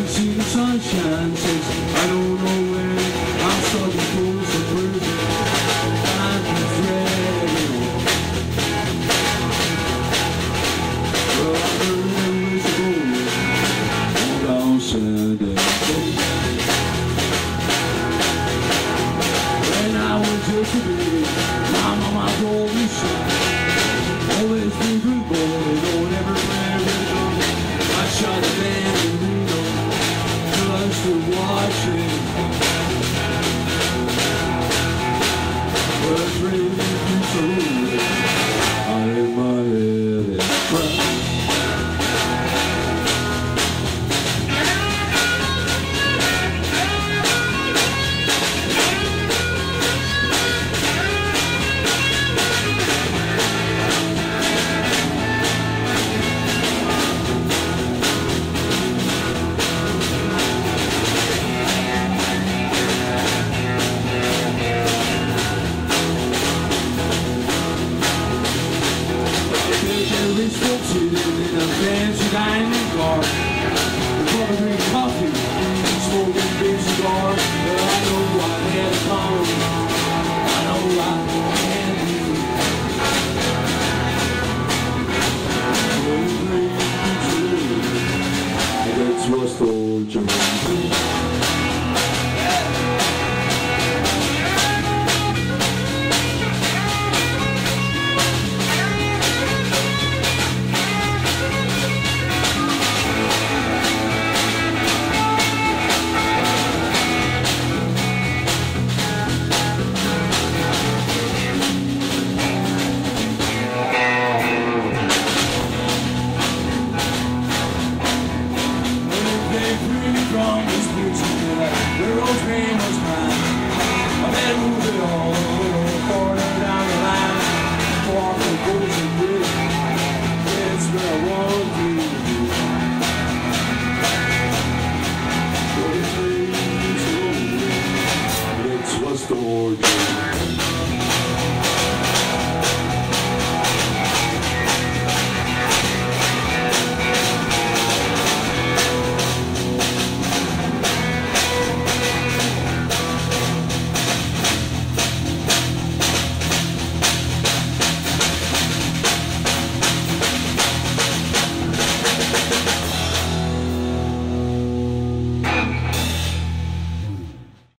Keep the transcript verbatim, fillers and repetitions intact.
see the sunshine, says I don't know where I'm stuck in Folsom prison. I'm threading. Well, I heard there was a boy on down Sunday. When I was just a baby, my mama told me, son, always be good boy, don't ever wear it on. I shot a man in Reno just to watch him. But it's really too soon. I hit my head and cried. In a fancy dining car, with green coffee, smoking big cigars. But I know I had a phone. I know I had you. That's what's told you. From this prison, the road's name was mine. I met moved it all a little farther down the line. Far from Folsom.